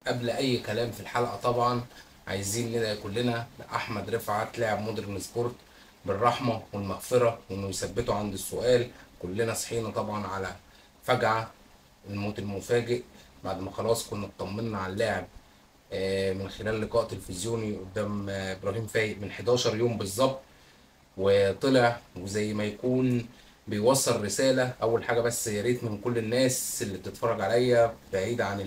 قبل اي كلام في الحلقه طبعا عايزين ندعي كلنا لاحمد رفعت لاعب مودرن سبورت بالرحمه والمغفره وانه يثبته عند السؤال. كلنا صحينا طبعا على فجعه الموت المفاجئ بعد ما خلاص كنا اطمنا على اللاعب من خلال لقاء تلفزيوني قدام ابراهيم فايق من 11 يوم بالظبط. وطلع وزي ما يكون بيوصل رسالة. أول حاجة بس يا ريت من كل الناس اللي بتتفرج عليا بعيد عن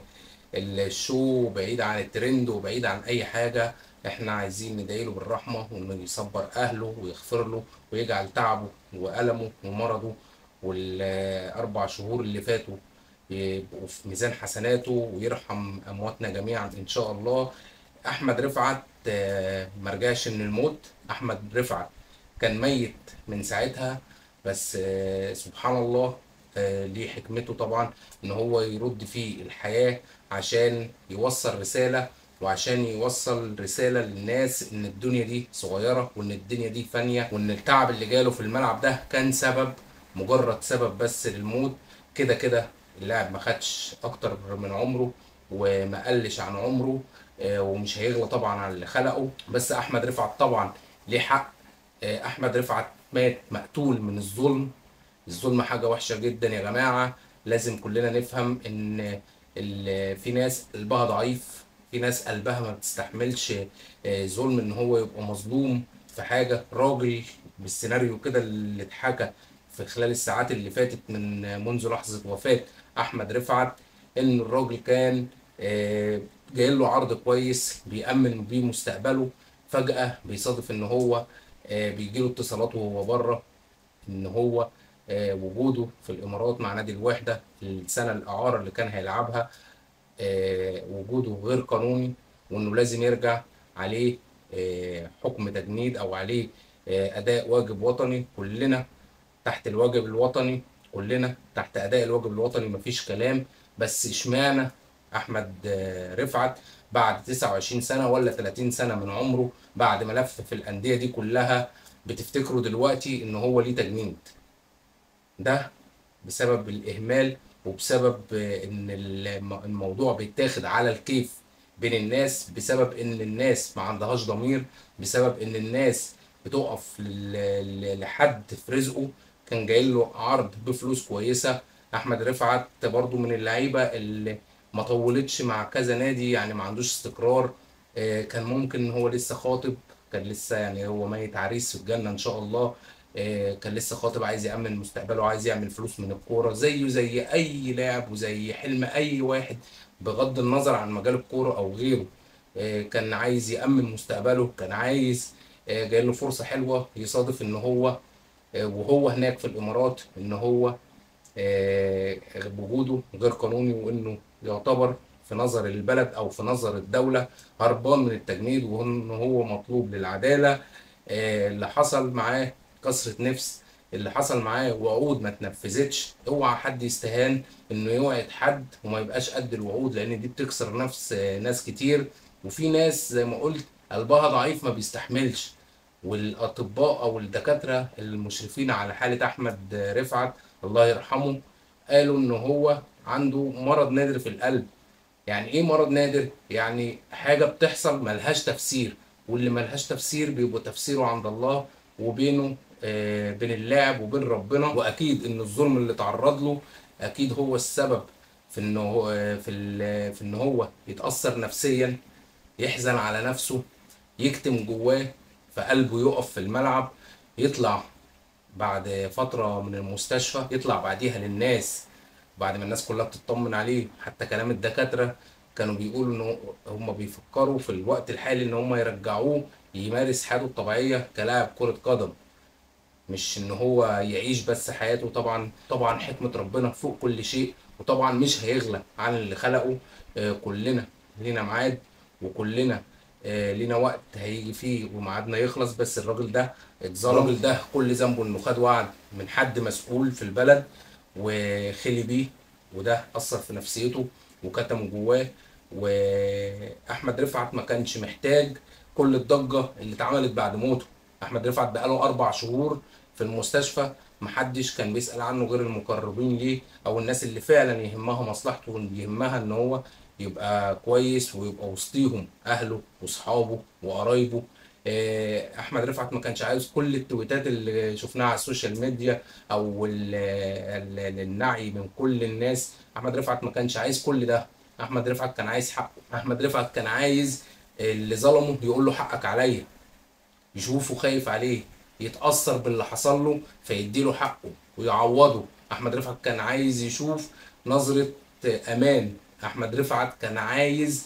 الشو، بعيد عن الترند وبعيد عن أي حاجة، احنا عايزين ندعيله بالرحمة وإنه يصبر أهله ويغفر له ويجعل تعبه وألمه ومرضه والأربع شهور اللي فاتوا يبقوا في ميزان حسناته ويرحم أمواتنا جميعا إن شاء الله. أحمد رفعت مرجعش من الموت. أحمد رفعت كان ميت من ساعتها، بس سبحان الله ليه حكمته طبعا ان هو يرد فيه الحياة عشان يوصل رسالة، وعشان يوصل رسالة للناس ان الدنيا دي صغيرة وان الدنيا دي فانية وان التعب اللي جاله في الملعب ده كان سبب، مجرد سبب بس للموت. كده كده اللاعب ما خدش اكتر من عمره وما قلش عن عمره، ومش هيغلى طبعا على اللي خلقه. بس احمد رفعت طبعا ليه حق. احمد رفعت مات مقتول من الظلم. الظلم حاجة وحشة جدا يا جماعة. لازم كلنا نفهم ان في ناس قلبها ضعيف، في ناس قلبها ما بتستحملش ظلم، ان هو يبقى مظلوم في حاجة. راجل بالسيناريو كده اللي اتحكى في خلال الساعات اللي فاتت من منذ لحظة وفاة احمد رفعت، ان الراجل كان جاي له عرض كويس بيأمن بيه مستقبله. فجأة بيصادف ان هو بيجيله اتصالات وهو بره ان هو وجوده في الامارات مع نادي الوحده السنه الاعاره اللي كان هيلعبها وجوده غير قانوني، وانه لازم يرجع عليه حكم تجنيد او عليه اداء واجب وطني. كلنا تحت الواجب الوطني، كلنا تحت اداء الواجب الوطني مفيش كلام. بس اشمعنى احمد رفعت بعد 29 سنه ولا 30 سنه من عمره بعد ما لف في الانديه دي كلها بتفتكروا دلوقتي ان هو ليه تجنيد؟ ده بسبب الإهمال وبسبب إن الموضوع بيتاخد على الكيف بين الناس، بسبب إن الناس ما عندهاش ضمير، بسبب إن الناس بتقف لحد في رزقه. كان جاي له عرض بفلوس كويسة. أحمد رفعت برضو من اللعيبة اللي ما طولتش مع كذا نادي، يعني ما عندوش استقرار. كان ممكن هو لسه خاطب، كان لسه يعني هو ميت عريس في الجنة إن شاء الله. كان لسه خاطب عايز يأمن مستقبله وعايز يعمل فلوس من الكورة زيه زي أي لاعب وزي حلم أي واحد بغض النظر عن مجال الكورة أو غيره. كان عايز يأمن مستقبله، كان عايز جاي له فرصة حلوة. يصادف إن هو وهو هناك في الإمارات إن هو وجوده غير قانوني، وإنه يعتبر في نظر البلد أو في نظر الدولة هربان من التجنيد، وإن هو مطلوب للعدالة. اللي حصل معاه كسرة نفس، اللي حصل معاه وعود ما اتنفذتش. اوعى حد يستهان انه يوعد حد وما يبقاش قد الوعود، لان دي بتكسر نفس ناس كتير. وفي ناس زي ما قلت قلبها ضعيف ما بيستحملش. والاطباء او الدكاترة المشرفين على حالة احمد رفعت الله يرحمه قالوا ان هو عنده مرض نادر في القلب. يعني ايه مرض نادر؟ يعني حاجة بتحصل ملهاش تفسير، واللي ملهاش تفسير بيبقى تفسيره عند الله وبينه بين اللاعب وبين ربنا. واكيد ان الظلم اللي تعرض له اكيد هو السبب في انه في ان هو يتأثر نفسيا، يحزن على نفسه، يكتم جواه، فقلبه يقف في الملعب. يطلع بعد فترة من المستشفى، يطلع بعديها للناس بعد ما الناس كلها بتطمن عليه. حتى كلام الدكاترة كانوا بيقولوا ان هم بيفكروا في الوقت الحالي ان هم يرجعوه يمارس حياته الطبيعية كلاعب كرة قدم، مش ان هو يعيش بس حياته. طبعا طبعا حكمة ربنا فوق كل شيء، وطبعا مش هيغلى عن اللي خلقه. كلنا لينا ميعاد، وكلنا لينا وقت هيجي فيه وميعادنا يخلص. بس الراجل ده اتظلم. الراجل ده كل ذنبه انه خد وعد من حد مسؤول في البلد وخلي بيه، وده أثر في نفسيته وكتمه جواه. وأحمد رفعت ما كانش محتاج كل الضجة اللي اتعملت بعد موته. احمد رفعت بقاله 4 شهور في المستشفى، محدش كان بيسأل عنه غير المقربين ليه او الناس اللي فعلا يهمها مصلحته ويهمها ان هو يبقى كويس ويبقى وسطيهم اهله واصحابه وقرايبه. احمد رفعت ما كانش عايز كل التويتات اللي شفناها على السوشيال ميديا او النعي من كل الناس. احمد رفعت ما كانش عايز كل ده. احمد رفعت كان عايز حقه. احمد رفعت كان عايز اللي ظلمه يقول له حقك عليا، يشوفه خايف عليه، يتأثر باللي حصل له فيديله حقه ويعوضه. احمد رفعت كان عايز يشوف نظرة امان. احمد رفعت كان عايز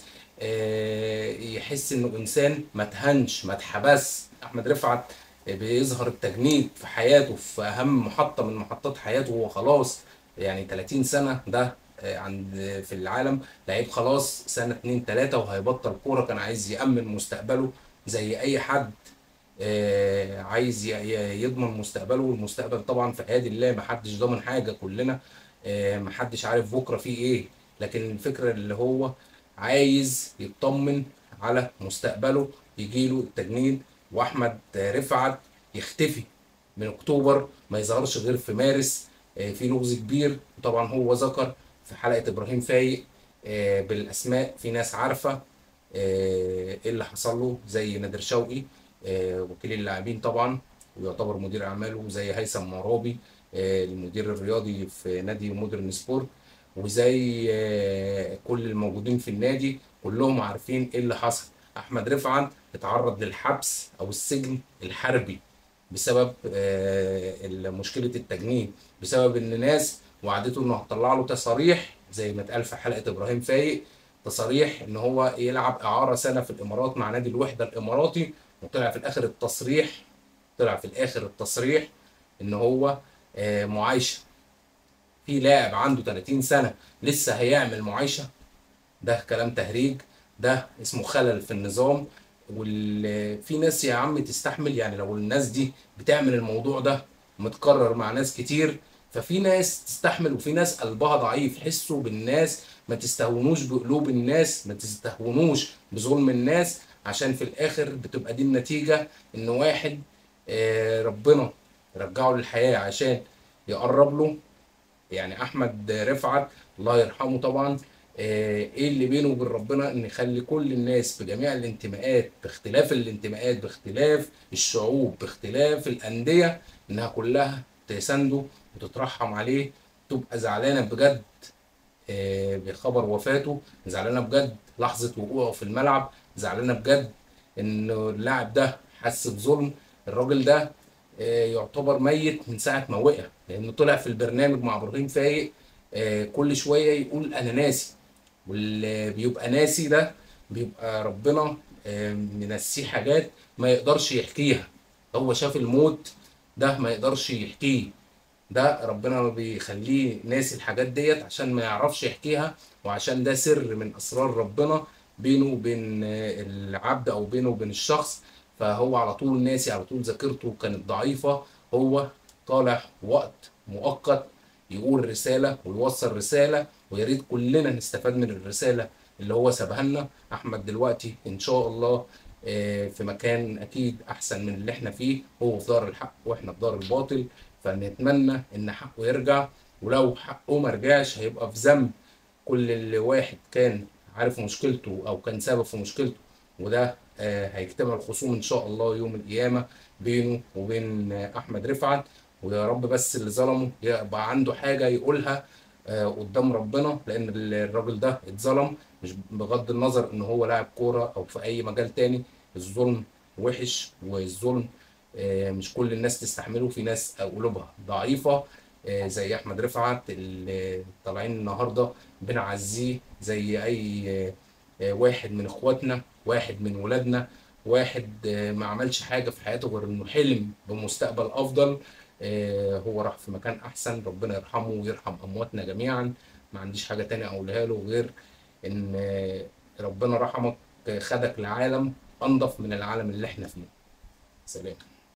يحس انه انسان ما اتهنش ما اتحبس. احمد رفعت بيظهر التجنيد في حياته في اهم محطة من محطات حياته. هو خلاص يعني 30 سنة ده عند في العالم لعيب خلاص، سنة 2 3 وهيبطل كورة. كان عايز يأمن مستقبله زي اي حد عايز يضمن مستقبله. والمستقبل طبعا في ايادي الله، محدش ضامن حاجه، كلنا محدش عارف بكره فيه ايه. لكن الفكره اللي هو عايز يطمن على مستقبله يجيله التجنيد. واحمد رفعت يختفي من اكتوبر، ما يظهرش غير في مارس. في لغز كبير. وطبعا هو ذكر في حلقه ابراهيم فايق بالاسماء، في ناس عارفه ايه اللي حصل له زي نادر شوقي وكيل اللاعبين طبعا ويعتبر مدير اعماله، زي هيثم مرابي المدير الرياضي في نادي مودرن سبورت، وزي كل الموجودين في النادي كلهم عارفين ايه اللي حصل. احمد رفعت اتعرض للحبس او السجن الحربي بسبب مشكله التجنيد، بسبب ان ناس وعدته انه هتطلع له تصاريح زي ما اتقال في حلقه ابراهيم فايق، تصاريح ان هو يلعب اعاره سنه في الامارات مع نادي الوحده الاماراتي. وطلع في الاخر التصريح، طلع في الاخر التصريح ان هو معايشه. في لاعب عنده 30 سنه لسه هيعمل معايشه؟ ده كلام تهريج، ده اسمه خلل في النظام. في ناس يا عم تستحمل، يعني لو الناس دي بتعمل الموضوع ده متكرر مع ناس كتير ففي ناس تستحمل، وفي ناس قلبها ضعيف. حسوا بالناس، ما تستهونوش بقلوب الناس، ما تستهونوش بظلم الناس، عشان في الاخر بتبقى دي النتيجة ان واحد ربنا رجعه للحياة عشان يقرب له. يعني احمد رفعت الله يرحمه طبعا ايه اللي بينه وبين ربنا ان يخلي كل الناس بجميع الانتماءات، باختلاف الانتماءات، باختلاف الشعوب، باختلاف الانديه، انها كلها تسانده وتترحم عليه، تبقى زعلانه بجد بخبر وفاته، زعلانه بجد لحظه وقوعه في الملعب، زعلانه بجد ان اللاعب ده حس بظلم. الراجل ده يعتبر ميت من ساعه ما وقع، لانه طلع في البرنامج مع ابراهيم فايق كل شويه يقول انا ناسي. واللي بيبقى ناسي ده بيبقى ربنا منسيه حاجات ما يقدرش يحكيها. هو شاف الموت ده ما يقدرش يحكيه، ده ربنا بيخليه ناسي الحاجات ديت عشان ما يعرفش يحكيها، وعشان ده سر من اسرار ربنا بينه وبين العبد او بينه وبين الشخص. فهو على طول ناسي، على طول ذاكرته كانت ضعيفة. هو طالع وقت مؤقت يقول رسالة ويوصل رسالة، ويا ريت كلنا نستفاد من الرسالة اللي هو سابها لنا. احمد دلوقتي ان شاء الله في مكان اكيد احسن من اللي احنا فيه، هو في دار الحق واحنا في دار الباطل. فنتمنى ان حقه يرجع، ولو حقه ما رجعش هيبقى في ذنب كل اللي واحد كان عارف مشكلته او كان سبب في مشكلته. وده هيجتمع الخصوم ان شاء الله يوم القيامه بينه وبين احمد رفعت. ويا رب بس اللي ظلمه يبقى عنده حاجه يقولها قدام ربنا، لان الراجل ده اتظلم، مش بغض النظر ان هو لاعب كوره او في اي مجال تاني. الظلم وحش، والظلم مش كل الناس تستحمله، في ناس قلوبها ضعيفة زي أحمد رفعت اللي طالعين النهاردة بنعزيه زي أي واحد من إخواتنا، واحد من ولادنا، واحد ما عملش حاجة في حياته غير إنه حلم بمستقبل أفضل. هو راح في مكان أحسن، ربنا يرحمه ويرحم أمواتنا جميعا. ما عنديش حاجة تانية أقولها له غير إن ربنا رحمك، خدك لعالم أنظف من العالم اللي إحنا فيه. سلام.